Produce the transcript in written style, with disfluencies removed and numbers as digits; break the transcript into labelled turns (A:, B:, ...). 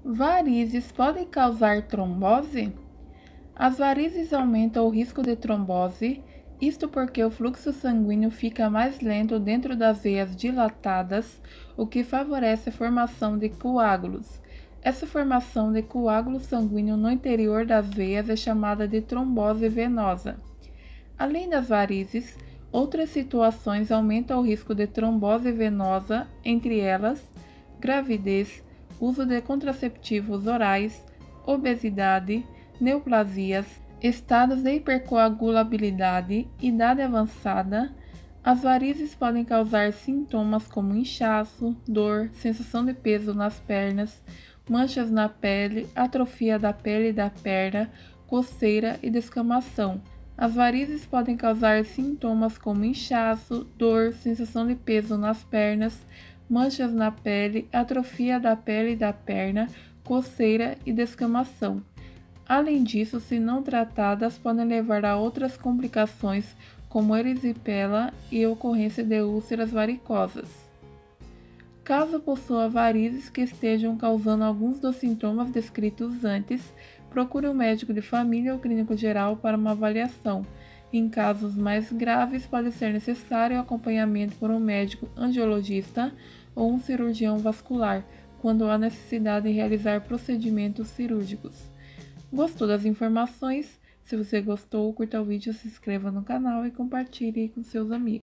A: Varizes podem causar trombose? As varizes aumentam o risco de trombose, isto porque o fluxo sanguíneo fica mais lento dentro das veias dilatadas, o que favorece a formação de coágulos. Essa formação de coágulo sanguíneo no interior das veias é chamada de trombose venosa. Além das varizes, outras situações aumentam o risco de trombose venosa, entre elas gravidez, uso de contraceptivos orais, obesidade, neoplasias, estados de hipercoagulabilidade, idade avançada. As varizes podem causar sintomas como inchaço, dor, sensação de peso nas pernas, manchas na pele, atrofia da pele e da perna, coceira e descamação. As varizes podem causar sintomas como inchaço, dor, sensação de peso nas pernas, manchas na pele, atrofia da pele e da perna, coceira e descamação. Além disso, se não tratadas, podem levar a outras complicações, como erisipela e ocorrência de úlceras varicosas. Caso possua varizes que estejam causando alguns dos sintomas descritos antes, procure um médico de família ou clínico geral para uma avaliação. Em casos mais graves, pode ser necessário acompanhamento por um médico angiologista ou um cirurgião vascular, quando há necessidade de realizar procedimentos cirúrgicos. Gostou das informações? Se você gostou, curta o vídeo, se inscreva no canal e compartilhe com seus amigos.